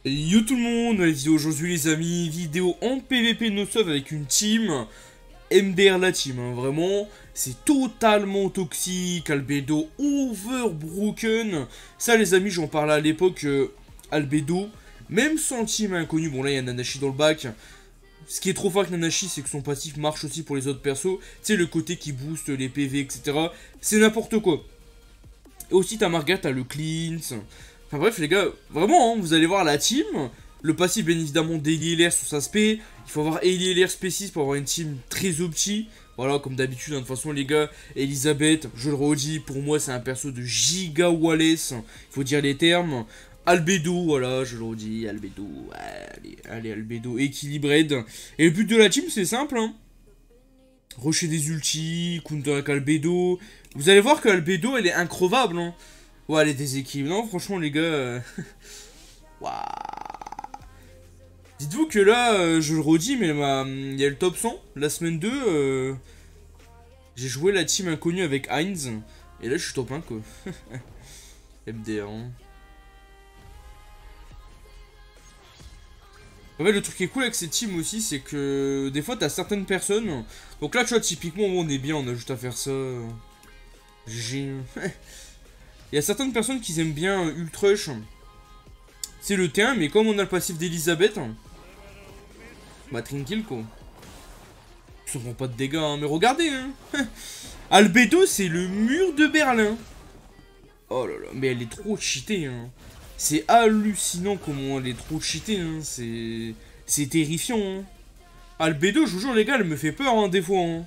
Yo tout le monde, la vidéo aujourd'hui les amis, vidéo en PVP no sauve avec une team MDR la team, hein, vraiment, c'est totalement toxique, Albedo overbroken, ça les amis j'en parlais à l'époque, Albedo, même sans team inconnu, bon là il y a Nanashi dans le bac, ce qui est trop fort avec Nanashi c'est que son passif marche aussi pour les autres persos, tu sais le côté qui booste les PV etc, c'est n'importe quoi. Et aussi t'as Margaret, t'as le cleanse. Enfin bref les gars, vraiment, hein, vous allez voir la team. Le passif bien évidemment d'Eli sur sa spé. Il faut avoir Eli spéciste pour avoir une team très opti. Voilà, comme d'habitude, hein, de toute façon les gars, Elisabeth, je le redis, pour moi c'est un perso de giga Wallace. Il faut dire les termes. Albedo, voilà, je le redis, Albedo. Allez, Albedo, équilibré. Et le but de la team c'est simple, hein. Rusher des ultis, counter avec Albedo. Vous allez voir que Albedo, elle est increvable. Hein. Ouais, elle est déséquilibrée. Non, franchement, les gars. Waouh. Dites-vous que là, je le redis, mais il y a le top 100. La semaine 2, j'ai joué la team inconnue avec Heinz. Et là, je suis top 1, quoi. MDR. Hein. En fait, le truc qui est cool avec cette team aussi, c'est que des fois, t'as certaines personnes. Donc là, tu vois, typiquement, on est bien, on a juste à faire ça. GG. Il y a certaines personnes qui aiment bien Ultrush. C'est le T1, mais comme on a le passif d'Elisabeth, bah tranquille quoi. Ils ne font pas de dégâts, hein. Mais regardez, hein. Albedo, c'est le mur de Berlin. Oh là là, mais elle est trop cheatée, hein. C'est hallucinant comment elle est trop cheatée, hein. C'est terrifiant, hein. Albedo, je vous jure, les gars, elle me fait peur, hein, des fois, hein.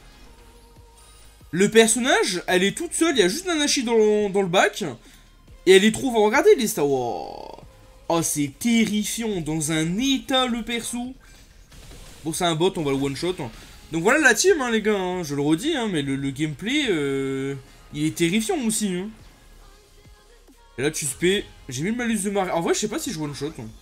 Le personnage, elle est toute seule, il y a juste Nanashi dans le bac. Et elle est trop... Regardez les stats. Oh, oh c'est terrifiant. Dans un état, le perso. Bon, c'est un bot, on va le one-shot. Donc voilà la team, hein, les gars. Hein. Je le redis, hein, mais le gameplay, il est terrifiant aussi. Hein. Et là, tu spé. J'ai mis le malus de Marie. En vrai, je sais pas si je one-shot. Hein.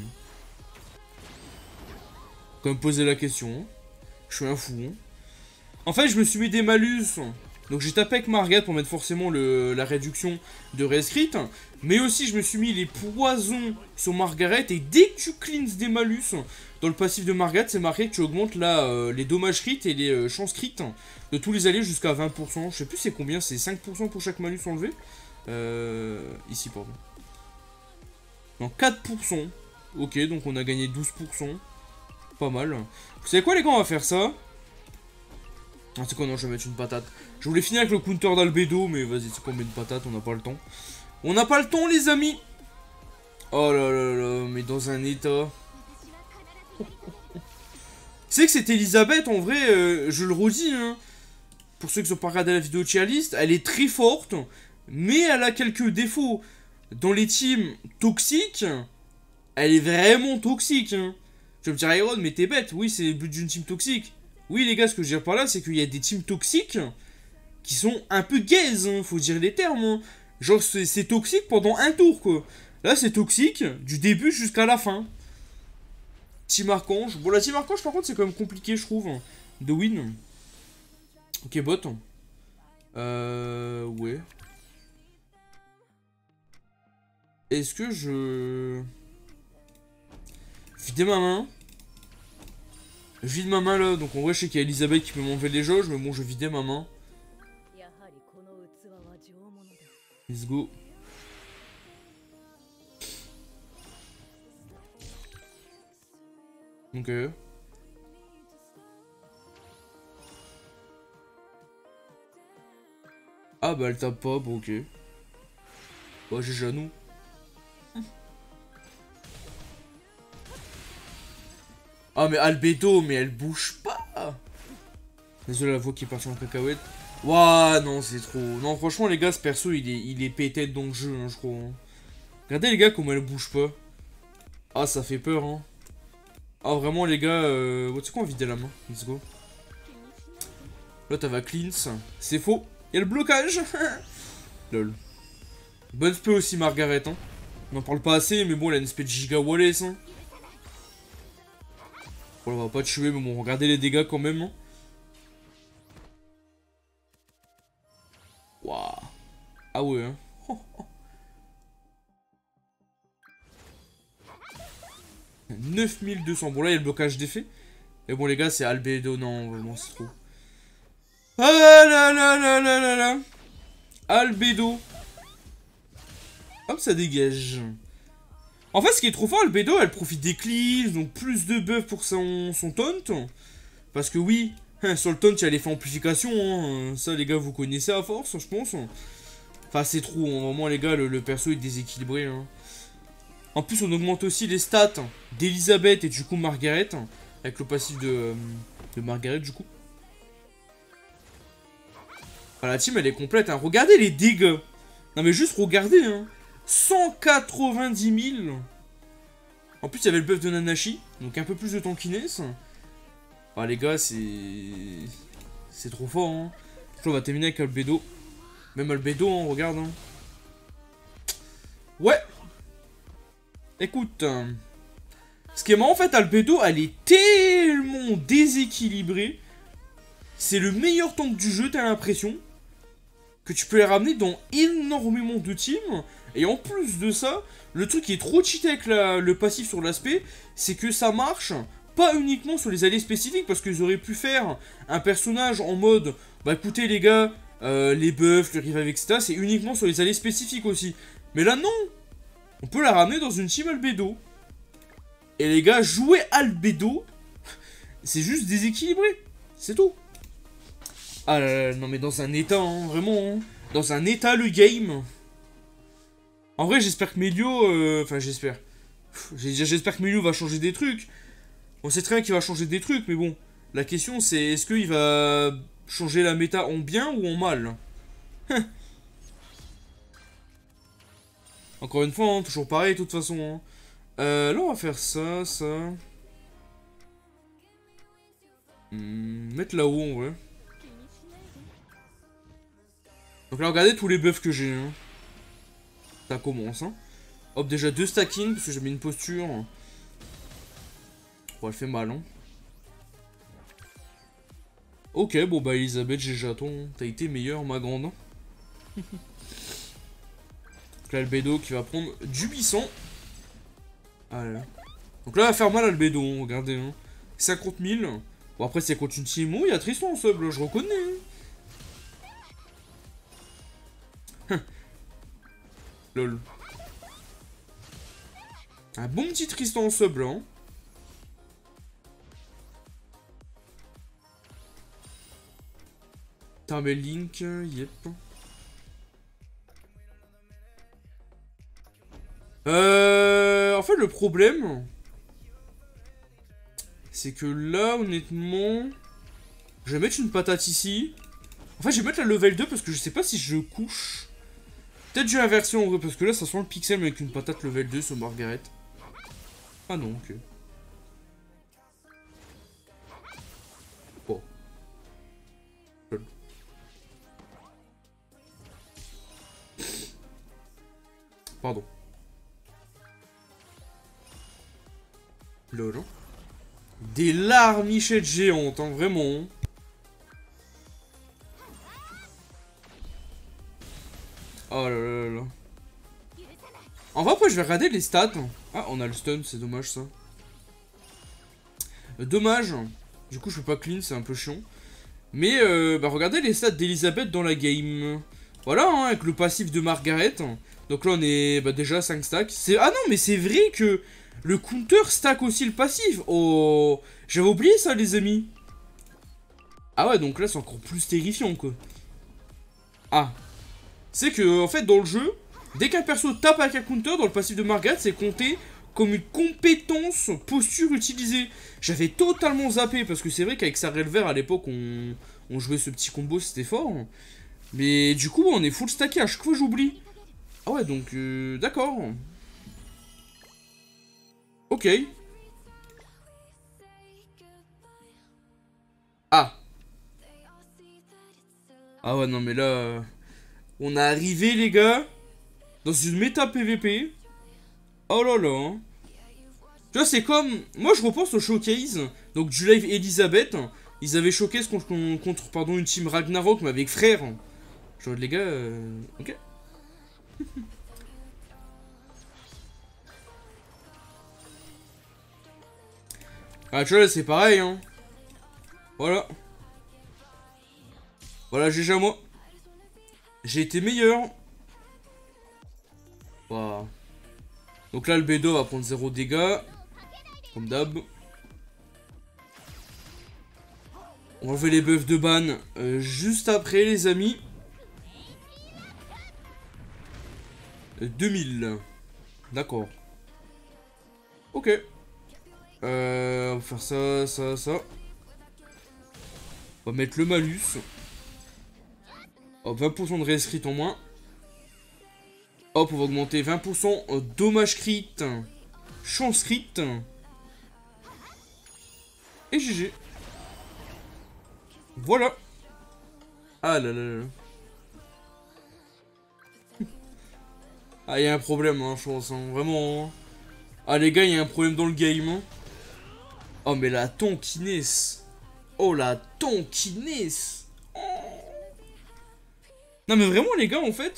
Quand même poser la question. Hein. Je suis un fou. Hein. En fait, je me suis mis des malus. Donc j'ai tapé avec Margaret pour mettre forcément la réduction de rescrit. Mais aussi je me suis mis les poisons sur Margaret. Et dès que tu cleans des malus dans le passif de Margaret, c'est marqué que tu augmentes là, les dommages crit et les chances crit de tous les alliés jusqu'à 20%. Je sais plus c'est combien, c'est 5% pour chaque malus enlevé. Ici pardon. Non, 4%. Ok, donc on a gagné 12%. Pas mal. Vous savez quoi les gars, on va faire ça. Ah, c'est quoi, non, je vais mettre une patate. Je voulais finir avec le counter d'Albedo, mais vas-y, c'est quoi, on met une patate, on n'a pas le temps. On n'a pas le temps, les amis. Oh là là là, mais dans un état. Tu sais que c'est Elisabeth, en vrai, je le redis, hein. Pour ceux qui n'ont pas regardé la vidéo tier list, elle est très forte, mais elle a quelques défauts. Dans les teams toxiques, elle est vraiment toxique, hein. Tu vas me dire, Iron, mais t'es bête. Oui, c'est le but d'une team toxique. Oui, les gars, ce que je veux dire par là, c'est qu'il y a des teams toxiques qui sont un peu gaze, hein, faut dire les termes. Hein. Genre, c'est toxique pendant un tour, quoi. Là, c'est toxique du début jusqu'à la fin. Team Archange. Bon, la Team Archange, par contre, c'est quand même compliqué, je trouve, de win. Ok, bot. Ouais. Est-ce que je... Vider ma main. Je vide ma main là, donc en vrai je sais qu'il y a Elisabeth qui peut m'enlever les jauges, mais bon je vidais ma main. Let's go. Ok. Ah bah elle tape pas, bon ok. Bah j'ai Janou. Ah mais Albedo, mais elle bouge pas. Désolé la voix qui est partie en cacahuète. Ouah non c'est trop. Non franchement les gars ce perso il est pété dans le jeu hein, je crois. Hein. Regardez les gars comment elle bouge pas. Ah ça fait peur hein. Ah vraiment les gars, tu sais quoi on vide la main. Let's go. Là t'as va cleanse. C'est faux. Il y a le blocage. Lol. Bonne spé aussi Margaret hein. On en parle pas assez mais bon elle a une espèce de giga Wallace hein. Bon on va pas tuer mais bon regardez les dégâts quand même hein. Waouh. Ah ouais hein. 9200. Bon, là, il y a le blocage d'effet. Et bon, les gars, c'est Albedo. Non, vraiment, c'est trop. Ah là là là là là là. Albedo. Hop, ça dégage. En fait, ce qui est trop fort, Albedo, elle profite des cleaves, donc plus de buff pour son taunt. Parce que oui, sur le taunt, il y a l'effet amplification. Hein. Ça, les gars, vous connaissez à force, je pense. Enfin, c'est trop. Hein. Vraiment, les gars, le perso est déséquilibré. Hein. En plus, on augmente aussi les stats d'Elisabeth et du coup Margaret. Avec le passif de Margaret, du coup. Enfin, la team, elle est complète. Hein. Regardez les dégâts. Non, mais juste regardez. Hein. 190 000. En plus, il y avait le buff de Nanashi. Donc, un peu plus de tankiness. Enfin, les gars, c'est trop fort. Hein. On va terminer avec Albedo. Même Albedo, hein, regarde. Hein. Ouais. Écoute. Ce qui est marrant, en fait, Albedo, elle est tellement déséquilibrée. C'est le meilleur tank du jeu, t'as l'impression. Que tu peux les ramener dans énormément de teams. Et en plus de ça, le truc qui est trop cheaté avec le passif sur l'aspect, c'est que ça marche pas uniquement sur les alliés spécifiques, parce qu'ils auraient pu faire un personnage en mode, bah écoutez les gars, les buffs, le revive, etc. C'est uniquement sur les alliés spécifiques aussi. Mais là non, on peut la ramener dans une team Albedo. Et les gars, jouer Albedo, c'est juste déséquilibré, c'est tout. Ah là là, non mais dans un état, hein, vraiment, hein. Dans un état le game. En vrai, j'espère que Melio, enfin j'espère. J'espère que Melio va changer des trucs. On sait très bien qu'il va changer des trucs, mais bon. La question c'est, est-ce qu'il va changer la méta en bien ou en mal? Encore une fois, hein, toujours pareil de toute façon. Hein. Là on va faire ça, ça. Mettre là-haut en vrai. Donc là regardez tous les buffs que j'ai. Hein. Ça commence. Hein. Hop, déjà 2 stacking parce que j'ai mis une posture. Oh, elle fait mal. Hein. Ok, bon bah Elisabeth, j'ai j'attends. T'as été meilleure, ma grande. Donc là, Albedo qui va prendre du buisson. Voilà. Donc là, elle va faire mal Albedo, hein, regardez. Hein. 50 000. Bon, après, c'est contre une team. Oh, il y a Tristan en sub, là, je reconnais. Hein. Lol. Un bon petit Tristan en sub, là. Hein. Putain, mais Link, yep. En fait, le problème, c'est que là, honnêtement, je vais mettre une patate ici. En fait, je vais mettre la level 2 parce que je sais pas si je couche. Peut-être j'ai l'inversion en vrai, parce que là, ça sent le pixel avec une patate level 2 sur Margaret. Ah non, ok. Bon. Pardon. Lol. Des larmichettes géantes, hein, vraiment. Oh là là là. En vrai, après, je vais regarder les stats. Ah, on a le stun, c'est dommage ça. Dommage. Du coup, je peux pas clean, c'est un peu chiant. Mais, bah, regardez les stats d'Elisabeth dans la game. Voilà, hein, avec le passif de Margaret. Donc là, on est bah, déjà 5 stacks. Ah non, mais c'est vrai que le counter stack aussi le passif. Oh, j'avais oublié ça, les amis. Ah ouais, donc là, c'est encore plus terrifiant, quoi. Ah. C'est que, en fait, dans le jeu, dès qu'un perso tape avec un counter, dans le passif de Margaret, c'est compté comme une compétence posture utilisée. J'avais totalement zappé, parce que c'est vrai qu'avec sa Relver, à l'époque, on jouait ce petit combo, c'était fort. Mais du coup, on est full stacké, à chaque fois j'oublie. Ah ouais, donc, d'accord. Ok. Ah. Ah ouais, non, mais là... on est arrivé, les gars, dans une méta PVP. Oh là là. Hein. Tu vois, c'est comme... moi, je repense au showcase, donc du live Elisabeth. Ils avaient showcase contre pardon, une team Ragnarok, mais avec frère. Genre, les gars... ok. Ah, tu vois, là, c'est pareil, hein. Voilà. Voilà, GG à moi. J'ai été meilleur. Voilà. Donc là, le Bédo va prendre 0 dégâts. Comme d'hab. On va enlever les buffs de ban juste après, les amis. 2000. D'accord. Ok. On va faire ça, ça, ça. On va mettre le malus. Hop, 20% de rescrit en moins. Hop, on va augmenter 20% dommage crit. Chance crit. Et GG. Voilà. Ah là là là. Ah, il y a un problème, hein, je pense. Hein, vraiment. Hein. Ah, les gars, il y a un problème dans le game. Hein. Oh, mais la tonkiness. Oh, la tonkiness. Oh. Non, mais vraiment, les gars, en fait.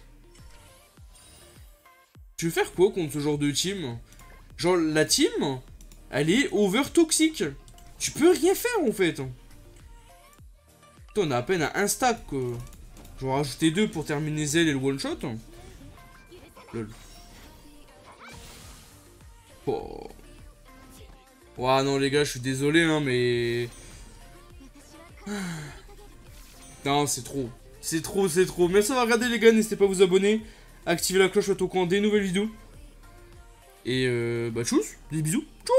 Je vais faire quoi contre ce genre de team? Genre, la team, elle est over toxique. Tu peux rien faire, en fait. Putain, on a à peine à un stack, quoi. Je vais en rajouter 2 pour terminer Zell et le one shot. Lol. Oh. Ouah, non, les gars, je suis désolé, hein, mais... Non, c'est trop. C'est trop, c'est trop. Merci d'avoir regardé, les gars. N'hésitez pas à vous abonner. Activez la cloche au courant des nouvelles vidéos. Et bah, tchuss. Des bisous. Tchuss.